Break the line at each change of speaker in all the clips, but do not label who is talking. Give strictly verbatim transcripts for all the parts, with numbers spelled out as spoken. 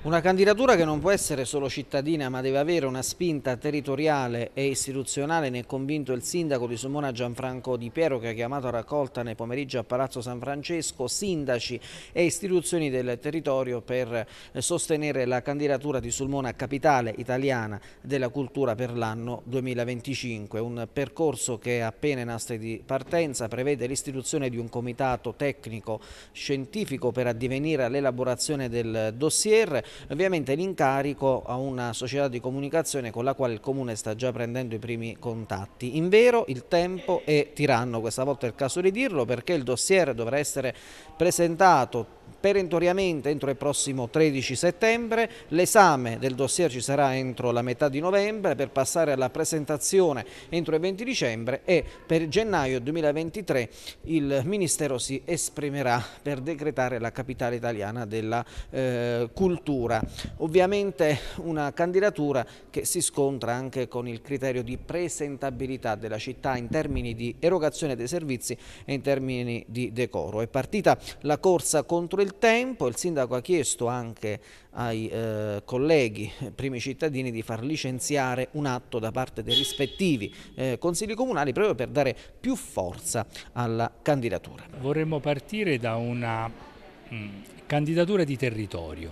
Una candidatura che non può essere solo cittadina, ma deve avere una spinta territoriale e istituzionale, ne è convinto il sindaco di Sulmona Gianfranco Di Piero, che ha chiamato a raccolta nei pomeriggi a Palazzo San Francesco sindaci e istituzioni del territorio per sostenere la candidatura di Sulmona capitale italiana della cultura per l'anno duemilaventicinque. Un percorso che appena in aste di partenza prevede l'istituzione di un comitato tecnico scientifico per addivenire all'elaborazione del dossier. Ovviamente l'incarico a una società di comunicazione con la quale il Comune sta già prendendo i primi contatti. Invero il tempo è tiranno, questa volta è il caso di dirlo, perché il dossier dovrà essere presentato perentoriamente entro il prossimo tredici settembre, l'esame del dossier ci sarà entro la metà di novembre per passare alla presentazione entro il venti dicembre e per gennaio duemilaventitré il Ministero si esprimerà per decretare la capitale italiana della eh, cultura. Ovviamente una candidatura che si scontra anche con il criterio di presentabilità della città in termini di erogazione dei servizi e in termini di decoro. È partita la corsa contro il tempo, il sindaco ha chiesto anche ai eh, colleghi, primi cittadini, di far licenziare un atto da parte dei rispettivi eh, consigli comunali proprio per dare più forza alla candidatura.
Vorremmo partire da una mh, candidatura di territorio,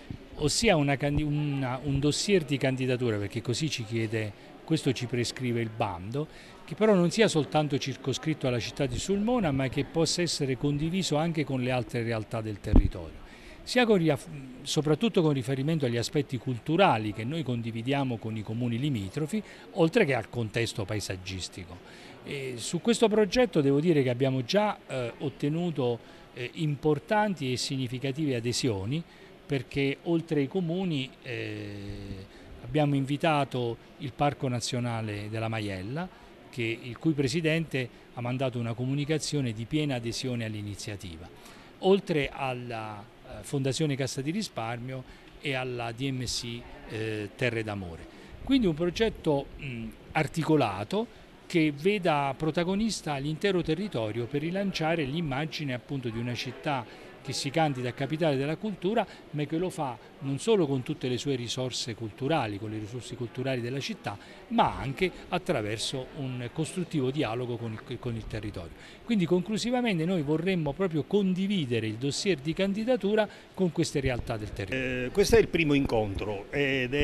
ossia una, una, un dossier di candidatura, perché così ci chiede, questo ci prescrive il bando, che però non sia soltanto circoscritto alla città di Sulmona, ma che possa essere condiviso anche con le altre realtà del territorio, sia con, soprattutto con riferimento agli aspetti culturali che noi condividiamo con i comuni limitrofi, oltre che al contesto paesaggistico. E su questo progetto devo dire che abbiamo già eh, ottenuto eh, importanti e significative adesioni, perché oltre ai comuni eh, abbiamo invitato il Parco Nazionale della Maiella, che, il cui presidente ha mandato una comunicazione di piena adesione all'iniziativa, oltre alla eh, Fondazione Cassa di Risparmio e alla D M C eh, Terre d'Amore. Quindi un progetto mh, articolato che veda protagonista l'intero territorio per rilanciare l'immagine appunto di una città che si candida a capitale della cultura, ma che lo fa non solo con tutte le sue risorse culturali, con le risorse culturali della città, ma anche attraverso un costruttivo dialogo con il, con il territorio. Quindi conclusivamente noi vorremmo proprio condividere il dossier di candidatura con queste realtà del territorio.
Eh, questo è il primo incontro ed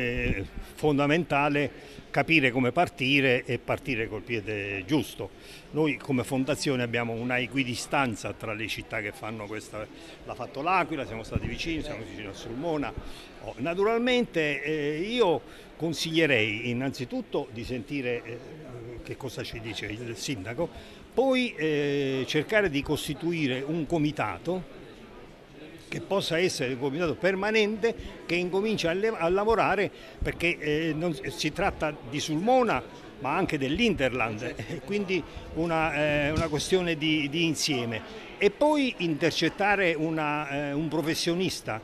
è fondamentale capire come partire e partire col piede giusto. Noi come fondazione abbiamo una equidistanza tra le città che fanno questa, l'ha fatto l'Aquila, siamo stati vicini, siamo vicini a Sulmona. Oh, naturalmente eh, io consiglierei innanzitutto di sentire eh, che cosa ci dice il sindaco, poi eh, cercare di costituire un comitato che possa essere un comitato permanente che incomincia a, a lavorare, perché eh, non, si tratta di Sulmona ma anche dell'Interland, e quindi una, eh, una questione di, di insieme, e poi intercettare una, eh, un professionista,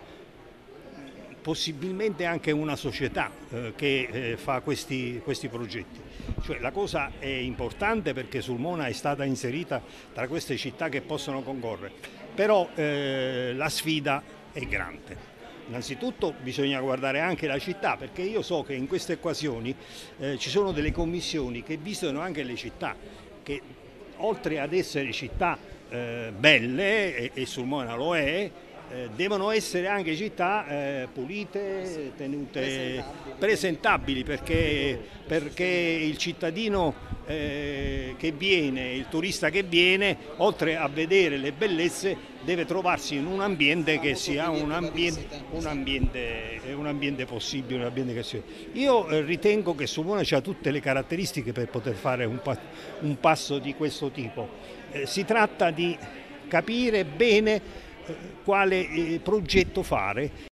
possibilmente anche una società eh, che eh, fa questi, questi progetti. Cioè, la cosa è importante perché Sulmona è stata inserita tra queste città che possono concorrere, però eh, la sfida è grande. Innanzitutto bisogna guardare anche la città, perché io so che in queste occasioni eh, ci sono delle commissioni che visitano anche le città, che oltre ad essere città eh, belle, e, e Sulmona lo è, Eh, devono essere anche città eh, pulite, tenute, presentabili, presentabili perché, perché il cittadino eh, che viene, il turista che viene, oltre a vedere le bellezze, deve trovarsi in un ambiente che sia un ambiente, un ambiente, un ambiente possibile, un ambiente che sia. Io eh, ritengo che Sulmona ha tutte le caratteristiche per poter fare un, pa un passo di questo tipo. Eh, si tratta di capire bene quale progetto fare